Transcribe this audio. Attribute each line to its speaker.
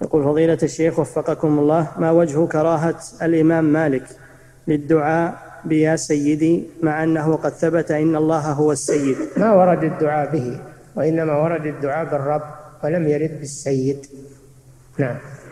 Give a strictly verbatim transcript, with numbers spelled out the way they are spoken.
Speaker 1: يقول فضيلة الشيخ وفقكم الله، ما وجه كراهة الإمام مالك للدعاء بيا سيدي مع أنه قد ثبت إن الله هو السيد؟
Speaker 2: ما ورد الدعاء به، وإنما ورد الدعاء بالرب ولم يرد بالسيد. نعم.